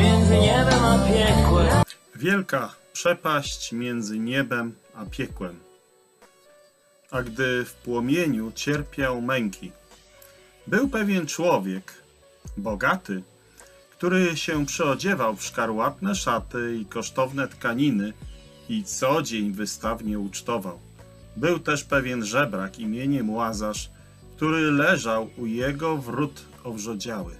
między niebem a piekłem. Wielka przepaść między niebem a piekłem. A gdy w płomieniu cierpiał męki, był pewien człowiek, bogaty, który się przyodziewał w szkarłatne szaty i kosztowne tkaniny i co dzień wystawnie ucztował. Był też pewien żebrak imieniem Łazarz, który leżał u jego wrót owrzodziały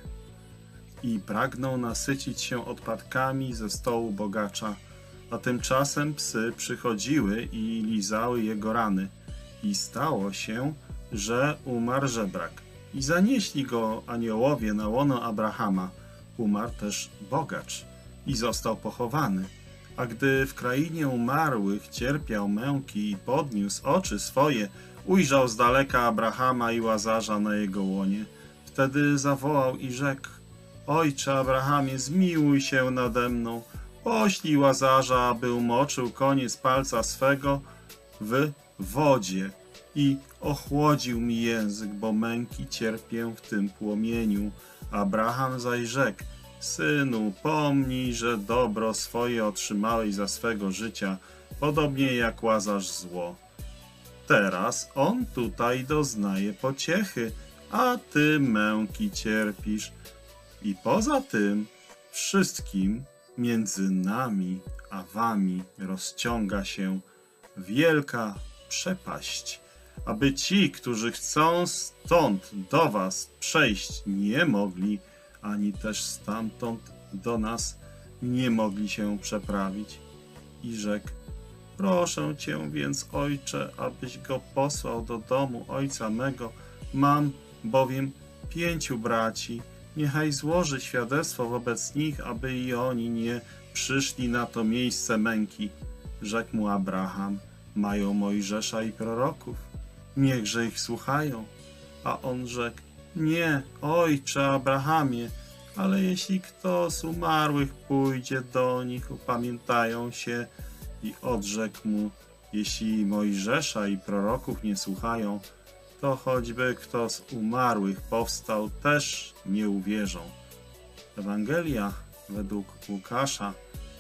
i pragnął nasycić się odpadkami ze stołu bogacza, a tymczasem psy przychodziły i lizały jego rany. I stało się, że umarł żebrak. I zanieśli go aniołowie na łono Abrahama. Umarł też bogacz i został pochowany. A gdy w krainie umarłych cierpiał męki i podniósł oczy swoje, ujrzał z daleka Abrahama i Łazarza na jego łonie. Wtedy zawołał i rzekł: Ojcze Abrahamie, zmiłuj się nade mną. Poślij Łazarza, aby umoczył koniec palca swego w wodzie i ochłodził mi język, bo męki cierpię w tym płomieniu. Abraham zaś rzekł: Synu, pomnij, że dobro swoje otrzymałeś za swego życia, podobnie jak Łazarz zło. Teraz on tutaj doznaje pociechy, a ty męki cierpisz. I poza tym wszystkim między nami a wami rozciąga się wielka przepaść, aby ci, którzy chcą stąd do was przejść, nie mogli, ani też stamtąd do nas nie mogli się przeprawić. I rzekł: Proszę cię więc, ojcze, abyś go posłał do domu ojca mego. Mam bowiem 5 braci. Niechaj złoży świadectwo wobec nich, aby i oni nie przyszli na to miejsce męki. Rzekł mu Abraham: Mają Mojżesza i proroków, niechże ich słuchają. A on rzekł: Nie, ojcze Abrahamie, ale jeśli kto z umarłych pójdzie do nich, upamiętają się. I odrzekł mu: Jeśli Mojżesza i proroków nie słuchają, to choćby kto z umarłych powstał, też nie uwierzą. Ewangelia według Łukasza,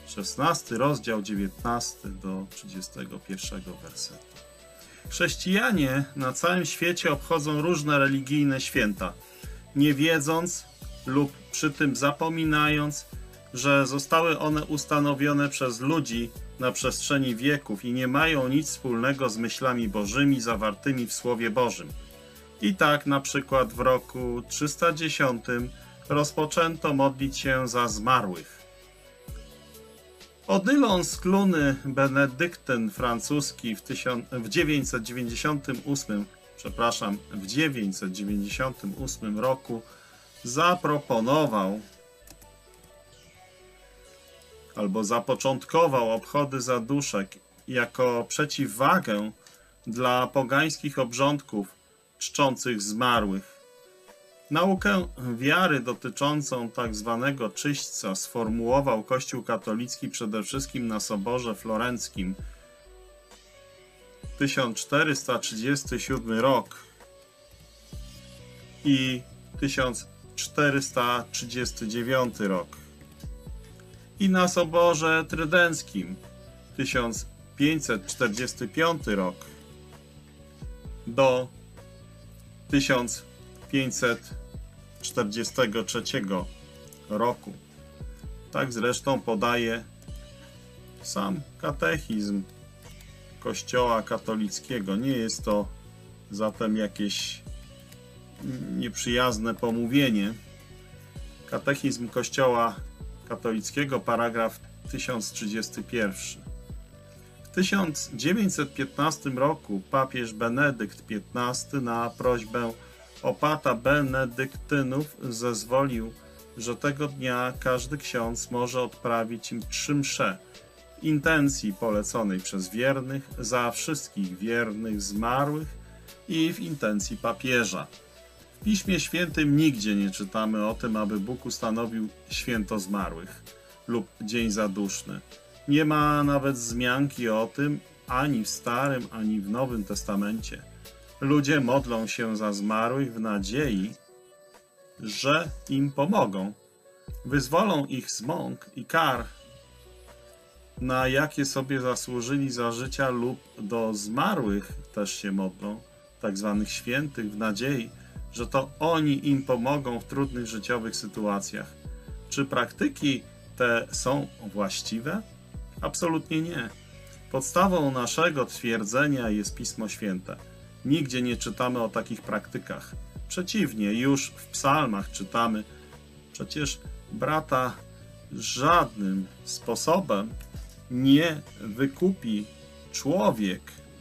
16 rozdział, 19 do 31 wersetu. Chrześcijanie na całym świecie obchodzą różne religijne święta, nie wiedząc lub przy tym zapominając, że zostały one ustanowione przez ludzi na przestrzeni wieków i nie mają nic wspólnego z myślami bożymi zawartymi w Słowie Bożym. I tak na przykład w roku 310 rozpoczęto modlić się za zmarłych. Odylon Sclony, benedyktyn francuski w 998 roku zaproponował albo zapoczątkował obchody zaduszek jako przeciwwagę dla pogańskich obrządków czczących zmarłych. Naukę wiary dotyczącą tak zwanego czyśćca sformułował Kościół katolicki przede wszystkim na Soborze Florenckim 1437 rok i 1439 rok i na Soborze Trydenckim 1545 rok do 1543 roku. Tak zresztą podaje sam katechizm Kościoła katolickiego. Nie jest to zatem jakieś nieprzyjazne pomówienie. Katechizm Kościoła katolickiego, paragraf 1031. W 1915 roku papież Benedykt XV na prośbę opata benedyktynów zezwolił, że tego dnia każdy ksiądz może odprawić im 3 msze w intencji poleconej przez wiernych za wszystkich wiernych zmarłych i w intencji papieża. W Piśmie Świętym nigdzie nie czytamy o tym, aby Bóg ustanowił święto zmarłych lub dzień zaduszny. Nie ma nawet wzmianki o tym ani w Starym, ani w Nowym Testamencie. Ludzie modlą się za zmarłych w nadziei, że im pomogą, wyzwolą ich z mąk i kar, na jakie sobie zasłużyli za życia, lub do zmarłych też się modlą, tak zwanych świętych, w nadziei, że to oni im pomogą w trudnych życiowych sytuacjach. Czy praktyki te są właściwe? Absolutnie nie. Podstawą naszego twierdzenia jest Pismo Święte. Nigdzie nie czytamy o takich praktykach. Przeciwnie, już w psalmach czytamy: przecież brata żadnym sposobem nie wykupi człowiek,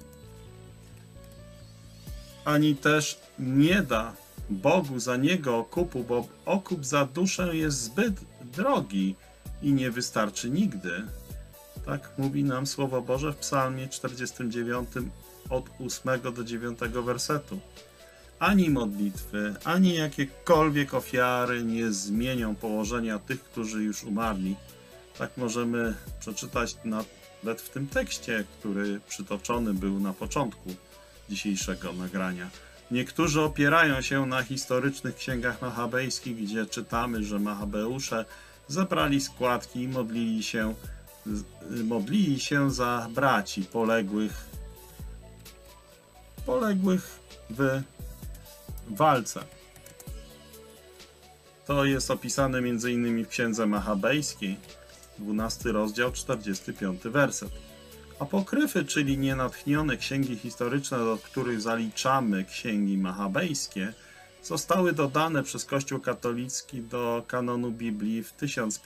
ani też nie da Bogu za niego okupu, bo okup za duszę jest zbyt drogi i nie wystarczy nigdy. Tak mówi nam Słowo Boże w Psalmie 49 od 8 do 9 wersetu. Ani modlitwy, ani jakiekolwiek ofiary nie zmienią położenia tych, którzy już umarli. Tak możemy przeczytać nawet w tym tekście, który przytoczony był na początku dzisiejszego nagrania. Niektórzy opierają się na historycznych księgach machabejskich, gdzie czytamy, że Machabeusze zebrali składki i modlili się za braci poległych w walce. To jest opisane m.in. w księdze machabejskiej, 12 rozdział, 45 werset. Apokryfy, czyli nienatchnione księgi historyczne, do których zaliczamy księgi machabejskie, zostały dodane przez Kościół katolicki do kanonu Biblii w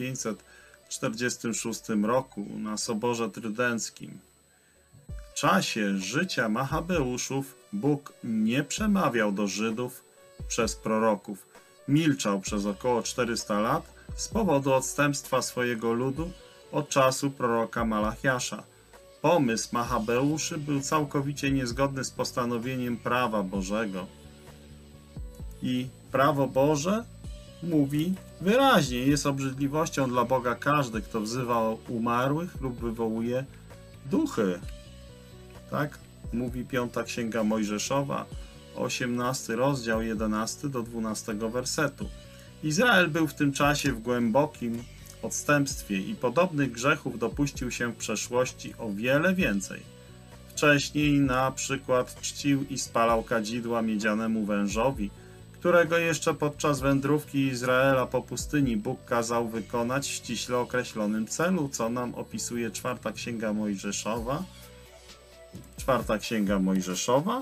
1546 roku na Soborze Trydenckim. W czasie życia Machabeuszów Bóg nie przemawiał do Żydów przez proroków. Milczał przez około 400 lat z powodu odstępstwa swojego ludu od czasu proroka Malachiasza. Pomysł Machabeuszy był całkowicie niezgodny z postanowieniem prawa Bożego. I prawo Boże mówi wyraźnie: jest obrzydliwością dla Boga każdy, kto wzywa umarłych lub wywołuje duchy. Tak mówi 5 Księga Mojżeszowa, 18 rozdział, 11 do 12 wersetu. Izrael był w tym czasie w głębokim odstępstwie i podobnych grzechów dopuścił się w przeszłości o wiele więcej. Wcześniej na przykład czcił i spalał kadzidła miedzianemu wężowi, którego jeszcze podczas wędrówki Izraela po pustyni Bóg kazał wykonać w ściśle określonym celu, co nam opisuje 4 Księga Mojżeszowa. 4 Księga Mojżeszowa,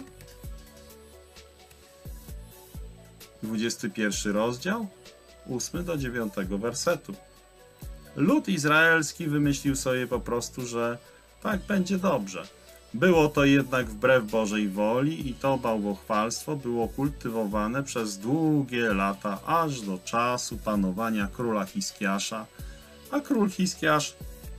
21 rozdział, 8 do 9 wersetu. Lud izraelski wymyślił sobie po prostu, że tak będzie dobrze. Było to jednak wbrew Bożej woli i to bałwochwalstwo było kultywowane przez długie lata, aż do czasu panowania króla Hiskiasza. A król Hiskiasz,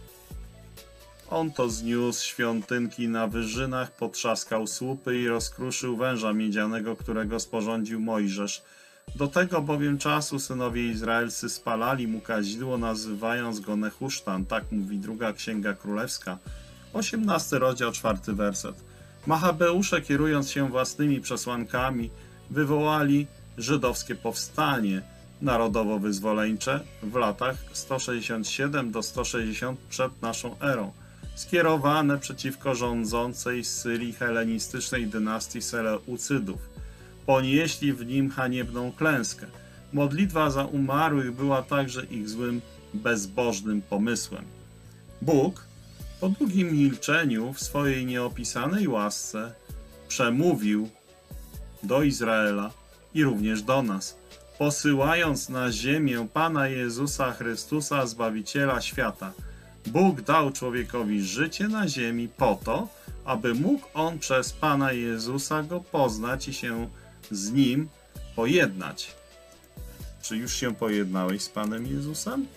on to zniósł świątynki na wyżynach, potrzaskał słupy i rozkruszył węża miedzianego, którego sporządził Mojżesz. Do tego bowiem czasu synowie izraelscy spalali mu kadzidło, nazywając go Nehusztan. Tak mówi 2 Księga Królewska, 18 rozdział, 4 werset. Machabeusze, kierując się własnymi przesłankami, wywołali żydowskie powstanie narodowo-wyzwoleńcze w latach 167 do 160 przed naszą erą, skierowane przeciwko rządzącej z Syrii helenistycznej dynastii Seleucydów. Ponieśli w nim haniebną klęskę. Modlitwa za umarłych była także ich złym, bezbożnym pomysłem. Bóg po długim milczeniu w swojej nieopisanej łasce przemówił do Izraela i również do nas, posyłając na ziemię Pana Jezusa Chrystusa, Zbawiciela świata. Bóg dał człowiekowi życie na ziemi po to, aby mógł on przez Pana Jezusa go poznać i się z Nim pojednać. Czy już się pojednałeś z Panem Jezusem?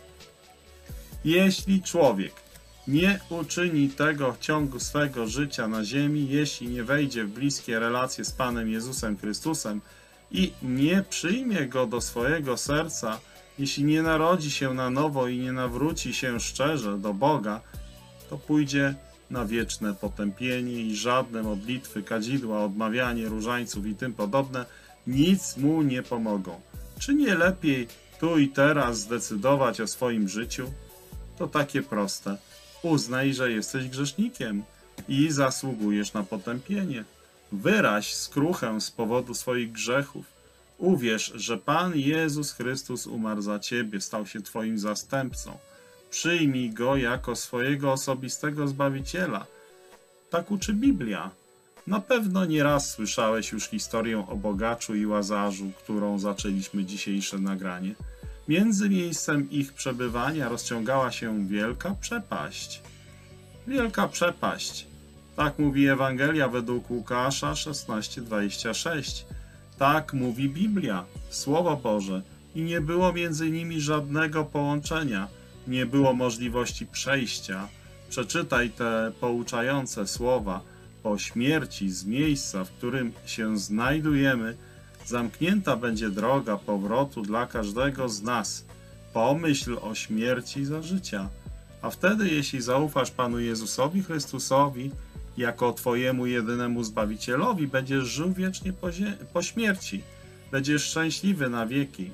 Jeśli człowiek nie uczyni tego w ciągu swego życia na ziemi, jeśli nie wejdzie w bliskie relacje z Panem Jezusem Chrystusem i nie przyjmie Go do swojego serca, jeśli nie narodzi się na nowo i nie nawróci się szczerze do Boga, to pójdzie na wieczne potępienie i żadne modlitwy, kadzidła, odmawianie różańców i tym podobne nic mu nie pomogą. Czy nie lepiej tu i teraz zdecydować o swoim życiu? To takie proste. Uznaj, że jesteś grzesznikiem i zasługujesz na potępienie. Wyraź skruchę z powodu swoich grzechów. Uwierz, że Pan Jezus Chrystus umarł za ciebie, stał się twoim zastępcą. Przyjmij Go jako swojego osobistego Zbawiciela. Tak uczy Biblia. Na pewno nieraz słyszałeś już historię o bogaczu i Łazarzu, którą zaczęliśmy dzisiejsze nagranie. Między miejscem ich przebywania rozciągała się wielka przepaść. Wielka przepaść. Tak mówi Ewangelia według Łukasza 16:26. Tak mówi Biblia, Słowo Boże. I nie było między nimi żadnego połączenia. Nie było możliwości przejścia. Przeczytaj te pouczające słowa. Po śmierci z miejsca, w którym się znajdujemy, zamknięta będzie droga powrotu dla każdego z nas. Pomyśl o śmierci za życia. A wtedy, jeśli zaufasz Panu Jezusowi Chrystusowi jako Twojemu jedynemu Zbawicielowi, będziesz żył wiecznie po śmierci. Będziesz szczęśliwy na wieki.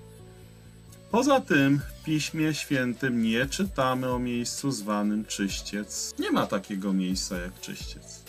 Poza tym w Piśmie Świętym nie czytamy o miejscu zwanym Czyściec. Nie ma takiego miejsca jak Czyściec.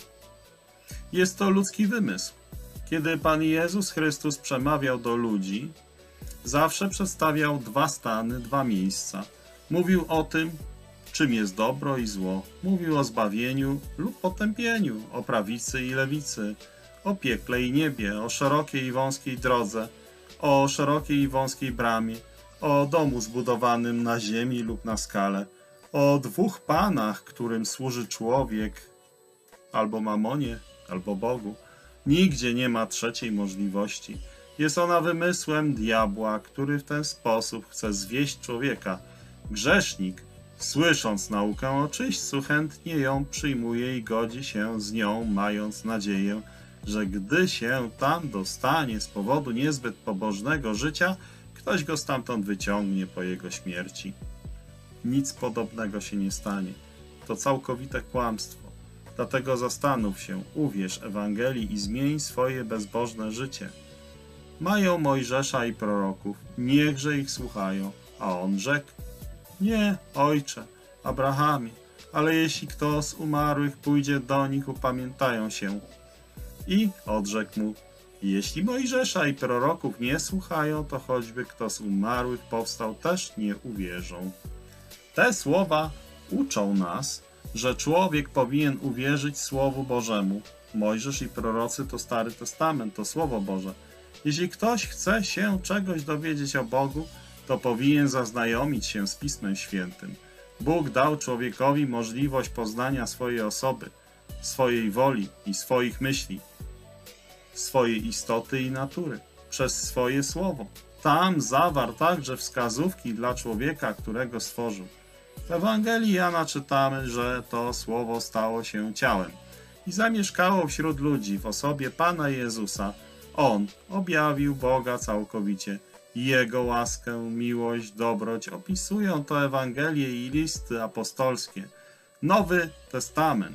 Jest to ludzki wymysł. Kiedy Pan Jezus Chrystus przemawiał do ludzi, zawsze przedstawiał dwa stany, dwa miejsca. Mówił o tym, czym jest dobro i zło. Mówił o zbawieniu lub potępieniu, o prawicy i lewicy, o piekle i niebie, o szerokiej i wąskiej drodze, o szerokiej i wąskiej bramie, o domu zbudowanym na ziemi lub na skale, o dwóch panach, którym służy człowiek, albo mamonie, albo Bogu. Nigdzie nie ma trzeciej możliwości. Jest ona wymysłem diabła, który w ten sposób chce zwieść człowieka. Grzesznik, słysząc naukę o czyśćcu, chętnie ją przyjmuje i godzi się z nią, mając nadzieję, że gdy się tam dostanie z powodu niezbyt pobożnego życia, ktoś go stamtąd wyciągnie po jego śmierci. Nic podobnego się nie stanie. To całkowite kłamstwo. Dlatego zastanów się, uwierz Ewangelii i zmień swoje bezbożne życie. Mają Mojżesza i proroków, niechże ich słuchają. A on rzekł: nie, ojcze, Abrahamie, ale jeśli kto z umarłych pójdzie do nich, upamiętają się. I odrzekł mu: jeśli Mojżesza i proroków nie słuchają, to choćby kto z umarłych powstał, też nie uwierzą. Te słowa uczą nas, że człowiek powinien uwierzyć Słowu Bożemu. Mojżesz i prorocy to Stary Testament, to Słowo Boże. Jeśli ktoś chce się czegoś dowiedzieć o Bogu, to powinien zaznajomić się z Pismem Świętym. Bóg dał człowiekowi możliwość poznania swojej osoby, swojej woli i swoich myśli, swojej istoty i natury, przez swoje Słowo. Tam zawarł także wskazówki dla człowieka, którego stworzył. W Ewangelii Jana czytamy, że to Słowo stało się ciałem i zamieszkało wśród ludzi w osobie Pana Jezusa. On objawił Boga całkowicie. Jego łaskę, miłość, dobroć opisują to Ewangelie i listy apostolskie. Nowy Testament.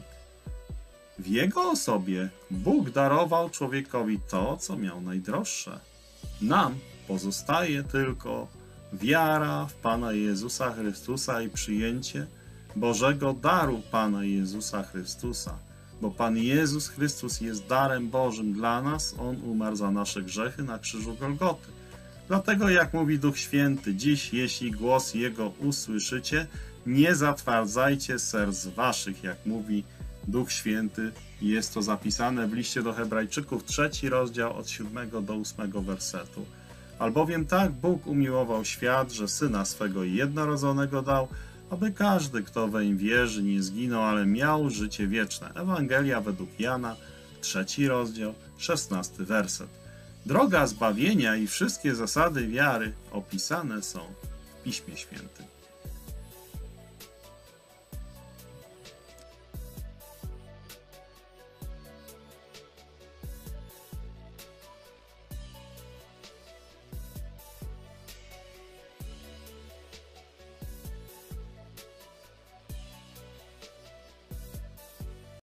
W Jego osobie Bóg darował człowiekowi to, co miał najdroższe. Nam pozostaje tylko wiara w Pana Jezusa Chrystusa i przyjęcie Bożego daru Pana Jezusa Chrystusa. Bo Pan Jezus Chrystus jest darem Bożym dla nas. On umarł za nasze grzechy na krzyżu Golgoty. Dlatego, jak mówi Duch Święty, dziś, jeśli głos Jego usłyszycie, nie zatwardzajcie serc waszych, jak mówi Duch Święty. Jest to zapisane w liście do Hebrajczyków, 3 rozdział od 7 do 8 wersetu. Albowiem tak Bóg umiłował świat, że Syna swego jednorodzonego dał, aby każdy, kto weń wierzy, nie zginął, ale miał życie wieczne. Ewangelia według Jana, 3 rozdział, 16 werset. Droga zbawienia i wszystkie zasady wiary opisane są w Piśmie Świętym.